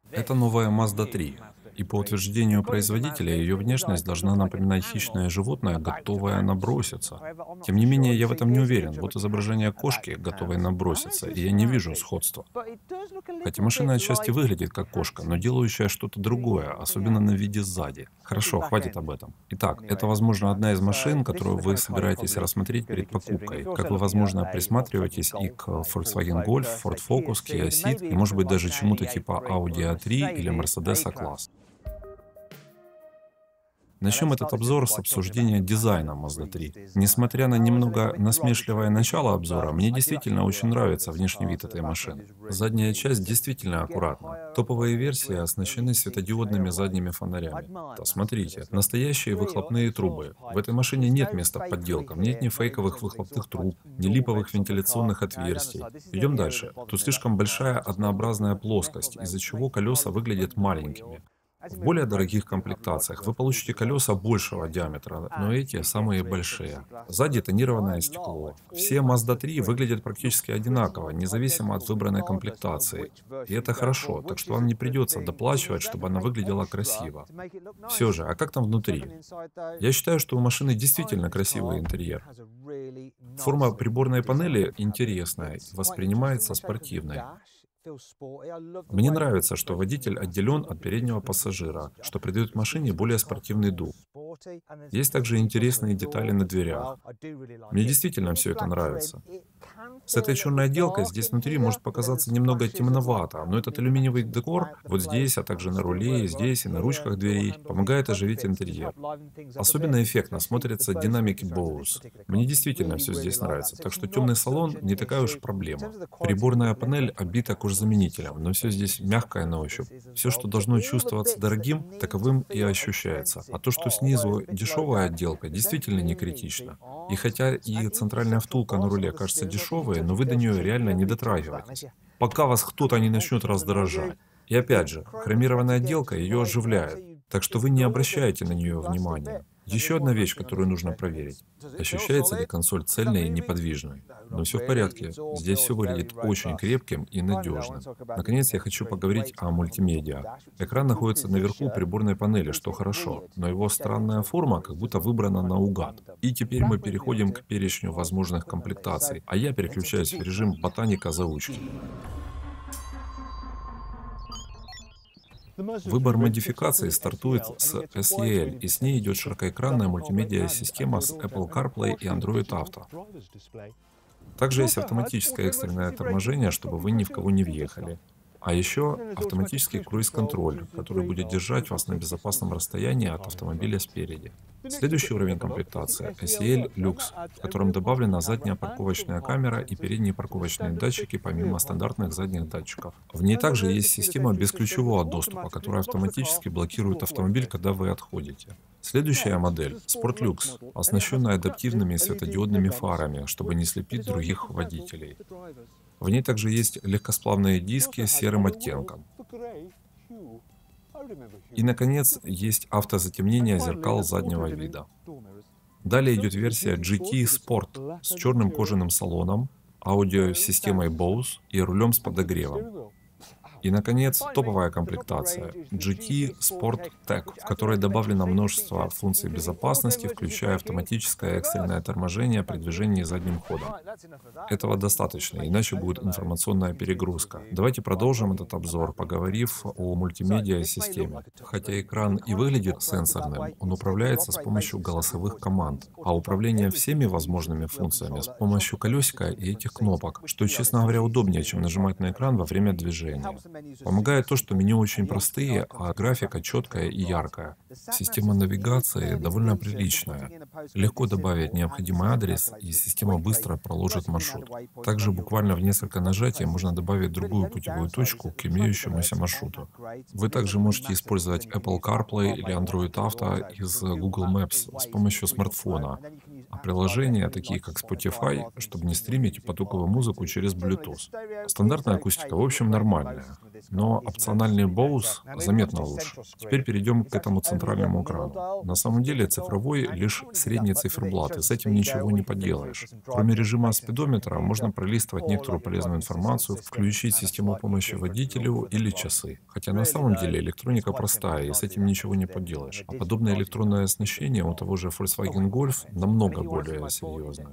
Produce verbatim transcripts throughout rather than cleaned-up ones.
Это новая Mazda три, и по утверждению производителя ее внешность должна напоминать хищное животное, готовое наброситься. Тем не менее, я в этом не уверен. Вот изображение кошки, готовой наброситься, и я не вижу сходства. Хотя машина отчасти выглядит как кошка, но делающая что-то другое, особенно на виде сзади. Хорошо, хватит об этом. Итак, это, возможно, одна из машин, которую вы собираетесь рассмотреть перед покупкой. Как вы, возможно, присматриваетесь и к Volkswagen Golf, Ford Focus, Kia Ceed, и, может быть, даже чему-то типа Audi A три или Mercedes A-класс. Начнем этот обзор с обсуждения дизайна Mazda три. Несмотря на немного насмешливое начало обзора, мне действительно очень нравится внешний вид этой машины. Задняя часть действительно аккуратна. Топовые версии оснащены светодиодными задними фонарями. Да, смотрите, настоящие выхлопные трубы. В этой машине нет места подделкам, нет ни фейковых выхлопных труб, ни липовых вентиляционных отверстий. Идем дальше. Тут слишком большая однообразная плоскость, из-за чего колеса выглядят маленькими. В более дорогих комплектациях вы получите колеса большего диаметра, но эти самые большие. Сзади тонированное стекло. Все Mazda три выглядят практически одинаково, независимо от выбранной комплектации. И это хорошо, так что вам не придется доплачивать, чтобы она выглядела красиво. Все же, а как там внутри? Я считаю, что у машины действительно красивый интерьер. Форма приборной панели интересная и воспринимается спортивной. Мне нравится, что водитель отделен от переднего пассажира, что придает машине более спортивный дух. Есть также интересные детали на дверях. Мне действительно все это нравится. С этой черной отделкой здесь внутри может показаться немного темновато, но этот алюминиевый декор вот здесь, а также на руле, и здесь, и на ручках дверей, помогает оживить интерьер. Особенно эффектно смотрятся динамики Bose. Мне действительно все здесь нравится, так что темный салон не такая уж проблема. Приборная панель обита кожзаменителем, но все здесь мягкое на ощупь. Все, что должно чувствоваться дорогим, таковым и ощущается. А то, что снизу дешевая отделка, действительно не критично. И хотя и центральная втулка на руле кажется дешевой, но вы до нее реально не дотрагиваетесь, пока вас кто-то не начнет раздражать. И опять же, хромированная отделка ее оживляет, так что вы не обращаете на нее внимания. Еще одна вещь, которую нужно проверить. Ощущается ли консоль цельной и неподвижной? Но все в порядке. Здесь все выглядит очень крепким и надежным. Наконец, я хочу поговорить о мультимедиа. Экран находится наверху приборной панели, что хорошо, но его странная форма как будто выбрана наугад. И теперь мы переходим к перечню возможных комплектаций, а я переключаюсь в режим ботаника заучки. Выбор модификации стартует с эс и эль, и с ней идет широкоэкранная мультимедиа-система с Apple CarPlay и Android Auto. Также есть автоматическое экстренное торможение, чтобы вы ни в кого не въехали. А еще автоматический круиз-контроль, который будет держать вас на безопасном расстоянии от автомобиля спереди. Следующий уровень комплектации – эс и эль Lux, в котором добавлена задняя парковочная камера и передние парковочные датчики помимо стандартных задних датчиков. В ней также есть система бесключевого доступа, которая автоматически блокирует автомобиль, когда вы отходите. Следующая модель – Sport Lux, оснащенная адаптивными светодиодными фарами, чтобы не слепить других водителей. В ней также есть легкосплавные диски с серым оттенком. И, наконец, есть автозатемнение зеркал заднего вида. Далее идет версия джи ти Sport с черным кожаным салоном, аудиосистемой Bose и рулем с подогревом. И, наконец, топовая комплектация джи ти Sport Tech, в которой добавлено множество функций безопасности, включая автоматическое экстренное торможение при движении задним ходом. Этого достаточно, иначе будет информационная перегрузка. Давайте продолжим этот обзор, поговорив о мультимедиа-системе. Хотя экран и выглядит сенсорным, он управляется с помощью голосовых команд, а управление всеми возможными функциями с помощью колесика и этих кнопок, что, честно говоря, удобнее, чем нажимать на экран во время движения. Помогает то, что меню очень простые, а графика четкая и яркая. Система навигации довольно приличная. Легко добавить необходимый адрес, и система быстро проложит маршрут. Также буквально в несколько нажатий можно добавить другую путевую точку к имеющемуся маршруту. Вы также можете использовать Apple CarPlay или Android Auto из Google Maps с помощью смартфона, а приложения, такие как Spotify, чтобы не стримить потоковую музыку через Bluetooth. Стандартная акустика, в общем, нормальная. Но опциональный Bose заметно лучше. Теперь перейдем к этому центральному экрану. На самом деле цифровой лишь средний циферблат, и с этим ничего не поделаешь. Кроме режима спидометра, можно пролистывать некоторую полезную информацию, включить систему помощи водителю или часы. Хотя на самом деле электроника простая, и с этим ничего не поделаешь. А подобное электронное оснащение у того же Volkswagen Golf намного более серьезное.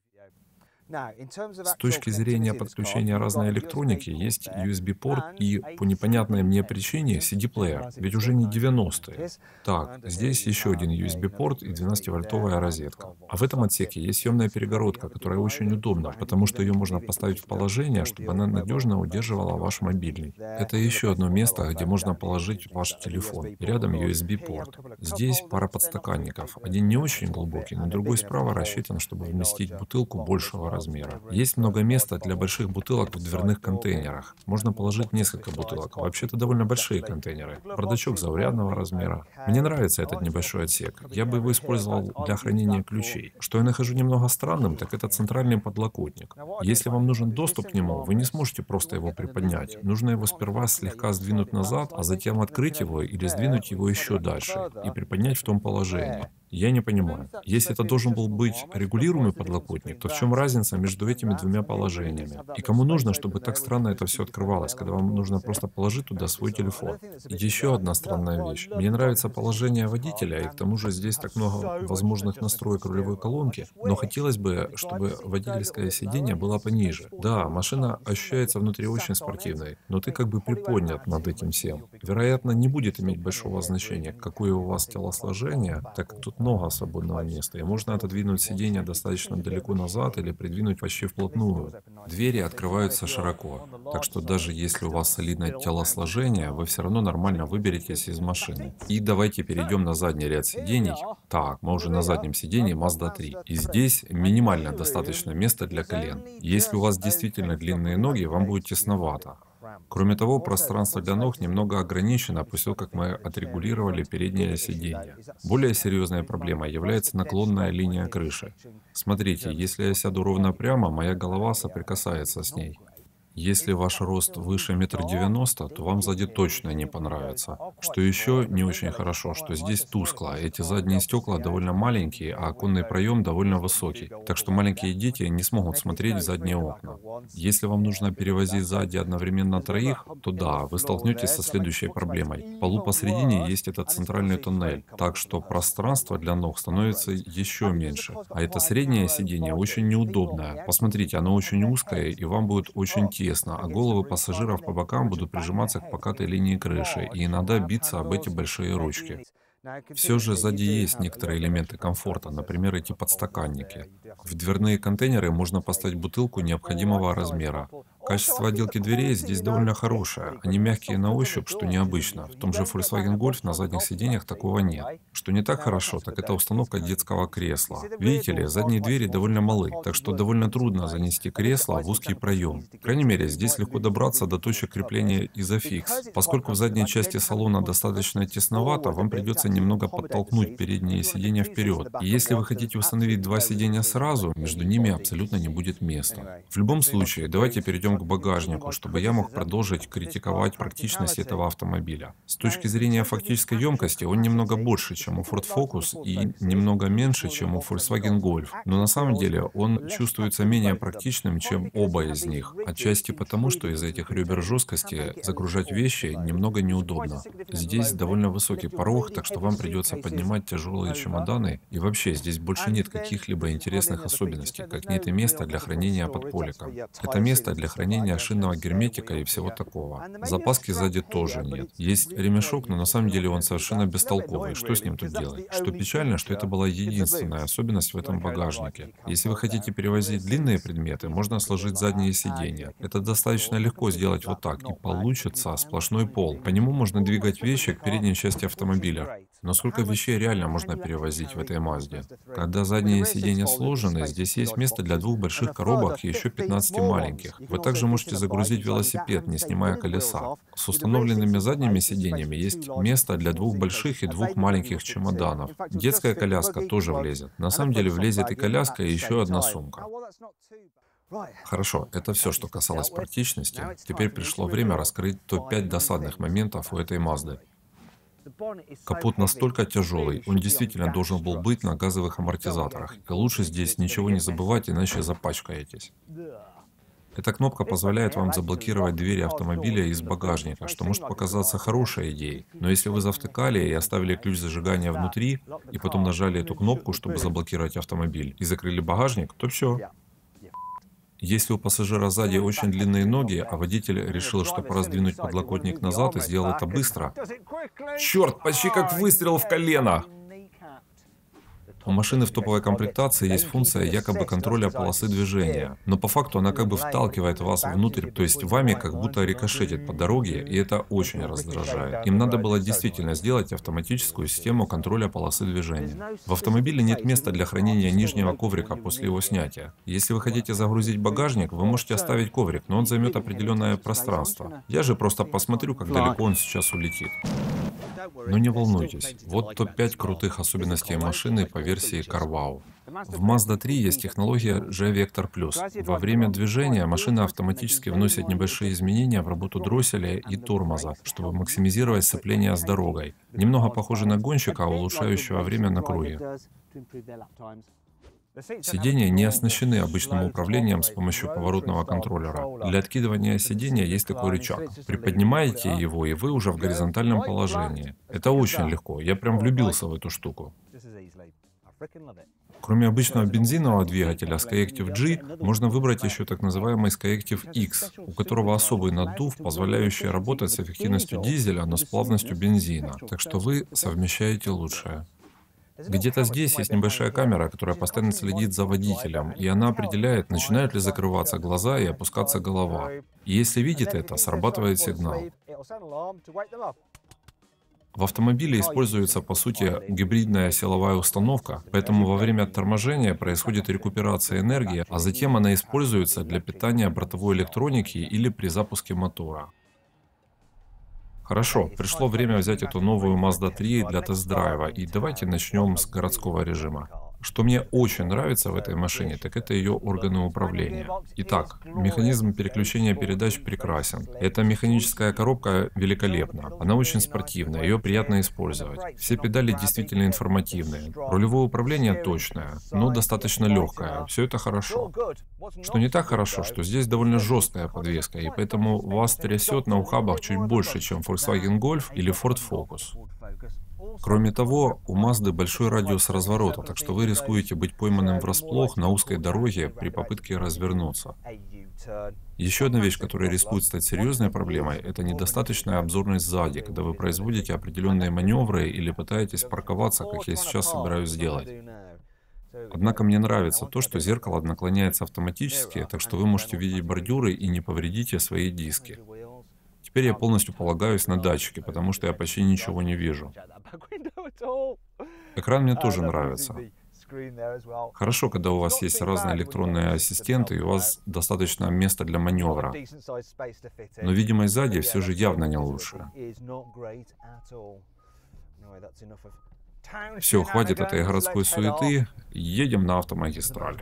С точки зрения подключения разной электроники, есть ю эс би-порт и, по непонятной мне причине, си ди-плеер, ведь уже не девяностые. Так, здесь еще один ю эс би-порт и двенадцативольтовая розетка. А в этом отсеке есть съемная перегородка, которая очень удобна, потому что ее можно поставить в положение, чтобы она надежно удерживала ваш мобильный. Это еще одно место, где можно положить ваш телефон. И рядом ю эс би-порт. Здесь пара подстаканников. Один не очень глубокий, но другой справа рассчитан, чтобы вместить бутылку большего размера. Есть много места для больших бутылок в дверных контейнерах. Можно положить несколько бутылок. Вообще-то довольно большие контейнеры. Бардачок заурядного размера. Мне нравится этот небольшой отсек. Я бы его использовал для хранения ключей. Что я нахожу немного странным, так это центральный подлокотник. Если вам нужен доступ к нему, вы не сможете просто его приподнять. Нужно его сперва слегка сдвинуть назад, а затем открыть его или сдвинуть его еще дальше и приподнять в том положении. Я не понимаю. Если это должен был быть регулируемый подлокотник, то в чем разница между этими двумя положениями? И кому нужно, чтобы так странно это все открывалось, когда вам нужно просто положить туда свой телефон? И еще одна странная вещь. Мне нравится положение водителя, и к тому же здесь так много возможных настроек рулевой колонки, но хотелось бы, чтобы водительское сиденье было пониже. Да, машина ощущается внутри очень спортивной, но ты как бы приподнят над этим всем. Вероятно, не будет иметь большого значения, какое у вас телосложение, так как тут много свободного места, и можно отодвинуть сиденье достаточно далеко назад или придвинуть почти вплотную. Двери открываются широко, так что даже если у вас солидное телосложение, вы все равно нормально выберетесь из машины. И давайте перейдем на задний ряд сидений. Так, мы уже на заднем сидении Mazda три. И здесь минимально достаточно места для колен. Если у вас действительно длинные ноги, вам будет тесновато. Кроме того, пространство для ног немного ограничено после того, как мы отрегулировали переднее сиденье. Более серьезная проблема является наклонная линия крыши. Смотрите, если я сяду ровно прямо, моя голова соприкасается с ней. Если ваш рост выше метр девяносто, то вам сзади точно не понравится. Что еще не очень хорошо, что здесь тускло. Эти задние стекла довольно маленькие, а оконный проем довольно высокий. Так что маленькие дети не смогут смотреть в задние окна. Если вам нужно перевозить сзади одновременно троих, то да, вы столкнетесь со следующей проблемой. В полу посредине есть этот центральный туннель, так что пространство для ног становится еще меньше. А это среднее сиденье очень неудобное. Посмотрите, оно очень узкое, и вам будет очень тесно. Тесно, а головы пассажиров по бокам будут прижиматься к покатой линии крыши и иногда биться об эти большие ручки. Все же сзади есть некоторые элементы комфорта, например, эти подстаканники. В дверные контейнеры можно поставить бутылку необходимого размера. Качество отделки дверей здесь довольно хорошее. Они мягкие на ощупь, что необычно. В том же Volkswagen Golf на задних сиденьях такого нет. Что не так хорошо, так это установка детского кресла. Видите ли, задние двери довольно малы, так что довольно трудно занести кресло в узкий проем. По крайней мере, здесь легко добраться до точек крепления изофикс. Поскольку в задней части салона достаточно тесновато, вам придется немного подтолкнуть передние сиденья вперед. И если вы хотите установить два сиденья сразу, между ними абсолютно не будет места. В любом случае, давайте перейдем к багажнику, чтобы я мог продолжить критиковать практичность этого автомобиля. С точки зрения фактической емкости, он немного больше, чем у Ford Focus, и немного меньше, чем у Volkswagen Golf. Но на самом деле он чувствуется менее практичным, чем оба из них. Отчасти потому, что из-за этих ребер жесткости загружать вещи немного неудобно. Здесь довольно высокий порог, так что вам придется поднимать тяжелые чемоданы, и вообще здесь больше нет каких-либо интересных особенностей, как нет и места для хранения под поликом. Это место для хранения шинного герметика и всего такого. Запаски сзади тоже нет. Есть ремешок, но на самом деле он совершенно бестолковый. Что с ним тут делать? Что печально, что это была единственная особенность в этом багажнике. Если вы хотите перевозить длинные предметы, можно сложить задние сиденья. Это достаточно легко сделать вот так, и получится сплошной пол. По нему можно двигать вещи к передней части автомобиля. Но сколько вещей реально можно перевозить в этой Мазде? Когда задние сиденья сложены, здесь есть место для двух больших коробок и еще пятнадцати маленьких. Вы также можете загрузить велосипед, не снимая колеса. С установленными задними сиденьями есть место для двух больших и двух маленьких чемоданов. Детская коляска тоже влезет. На самом деле влезет и коляска, и еще одна сумка. Хорошо, это все, что касалось практичности. Теперь пришло время раскрыть топ пять досадных моментов у этой Мазды. Капот настолько тяжелый, он действительно должен был быть на газовых амортизаторах. И лучше здесь ничего не забывать, иначе запачкаетесь. Эта кнопка позволяет вам заблокировать двери автомобиля из багажника, что может показаться хорошей идеей. Но если вы завтыкали и оставили ключ зажигания внутри, и потом нажали эту кнопку, чтобы заблокировать автомобиль, и закрыли багажник, то все. Если у пассажира сзади очень длинные ноги, а водитель решил, что пора сдвинуть подлокотник назад и сделал это быстро. Черт, почти как выстрел в колено! У машины в топовой комплектации есть функция якобы контроля полосы движения, но по факту она как бы вталкивает вас внутрь, то есть вами как будто рикошетит по дороге, и это очень раздражает. Им надо было действительно сделать автоматическую систему контроля полосы движения. В автомобиле нет места для хранения нижнего коврика после его снятия. Если вы хотите загрузить багажник, вы можете оставить коврик, но он займет определенное пространство. Я же просто посмотрю, как далеко он сейчас улетит. Но не волнуйтесь, вот топ пять крутых особенностей машины по версии CarWow. В Mazda три есть технология G-Vector Plus. Во время движения машина автоматически вносит небольшие изменения в работу дросселя и тормоза, чтобы максимизировать сцепление с дорогой. Немного похоже на гонщика, улучшающего время на круге. Сиденья не оснащены обычным управлением с помощью поворотного контроллера. Для откидывания сиденья есть такой рычаг. Приподнимаете его, и вы уже в горизонтальном положении. Это очень легко. Я прям влюбился в эту штуку. Кроме обычного бензинового двигателя Skyactiv G, можно выбрать еще так называемый Skyactiv X, у которого особый наддув, позволяющий работать с эффективностью дизеля, но с плавностью бензина. Так что вы совмещаете лучшее. Где-то здесь есть небольшая камера, которая постоянно следит за водителем, и она определяет, начинают ли закрываться глаза и опускаться голова. И если видит это, срабатывает сигнал. В автомобиле используется, по сути, гибридная силовая установка, поэтому во время торможения происходит рекуперация энергии, а затем она используется для питания бортовой электроники или при запуске мотора. Хорошо, пришло время взять эту новую Mazda три для тест-драйва, и давайте начнем с городского режима. Что мне очень нравится в этой машине, так это ее органы управления. Итак, механизм переключения передач прекрасен. Эта механическая коробка великолепна. Она очень спортивная, ее приятно использовать. Все педали действительно информативные. Рулевое управление точное, но достаточно легкое. Все это хорошо. Что не так хорошо, что здесь довольно жесткая подвеска, и поэтому вас трясет на ухабах чуть больше, чем Volkswagen Golf или Ford Focus. Кроме того, у Mazda большой радиус разворота, так что вы рискуете быть пойманным врасплох на узкой дороге при попытке развернуться. Еще одна вещь, которая рискует стать серьезной проблемой, это недостаточная обзорность сзади, когда вы производите определенные маневры или пытаетесь парковаться, как я сейчас собираюсь сделать. Однако мне нравится то, что зеркало наклоняется автоматически, так что вы можете видеть бордюры и не повредите свои диски. Теперь я полностью полагаюсь на датчики, потому что я почти ничего не вижу. Экран мне тоже нравится. Хорошо, когда у вас есть разные электронные ассистенты и у вас достаточно места для маневра. Но видимость сзади все же явно не лучше. Все, хватит этой городской суеты, едем на автомагистраль.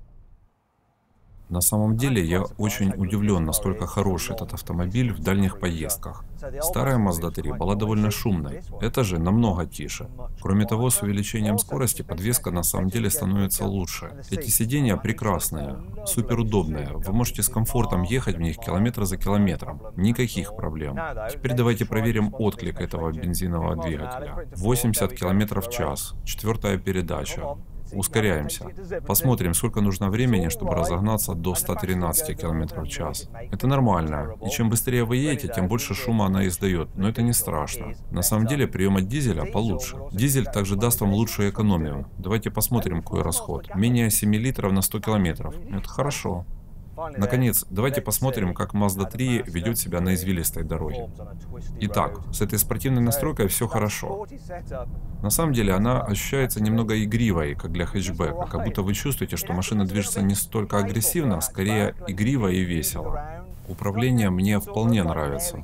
На самом деле, я очень удивлен, насколько хорош этот автомобиль в дальних поездках. Старая Mazda три была довольно шумной, эта же намного тише. Кроме того, с увеличением скорости подвеска на самом деле становится лучше. Эти сиденья прекрасные, суперудобные, вы можете с комфортом ехать в них километр за километром, никаких проблем. Теперь давайте проверим отклик этого бензинового двигателя. восемьдесят километров в час, четвертая передача. Ускоряемся. Посмотрим, сколько нужно времени, чтобы разогнаться до ста тринадцати километров в час. Это нормально. И чем быстрее вы едете, тем больше шума она издает. Но это не страшно. На самом деле, прием от дизеля получше. Дизель также даст вам лучшую экономию. Давайте посмотрим, какой расход. Менее семи литров на сто километров. Это хорошо. Наконец, давайте посмотрим, как Mazda три ведет себя на извилистой дороге. Итак, с этой спортивной настройкой все хорошо. На самом деле она ощущается немного игривой, как для хэтчбека, как будто вы чувствуете, что машина движется не столько агрессивно, а скорее игриво и весело. Управление мне вполне нравится.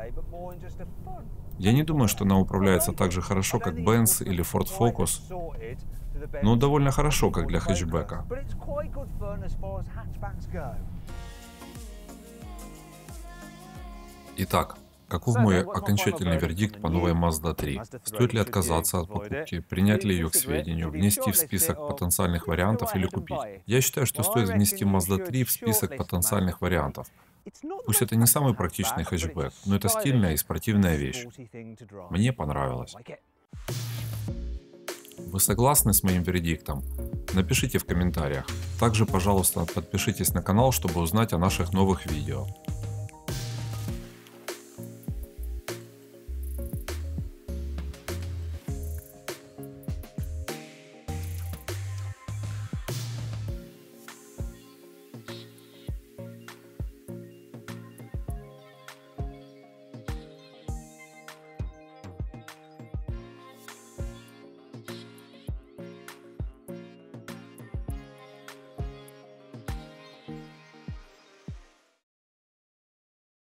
Я не думаю, что она управляется так же хорошо, как Benz или Ford Focus, но довольно хорошо, как для хэтчбека. Итак, каков мой окончательный вердикт по новой Mazda три? Стоит ли отказаться от покупки, принять ли ее к сведению, внести в список потенциальных вариантов или купить? Я считаю, что стоит внести Mazda три в список потенциальных вариантов. Пусть это не самый практичный хэтчбэк, но это стильная и спортивная вещь. Мне понравилось. Вы согласны с моим вердиктом? Напишите в комментариях. Также, пожалуйста, подпишитесь на канал, чтобы узнать о наших новых видео.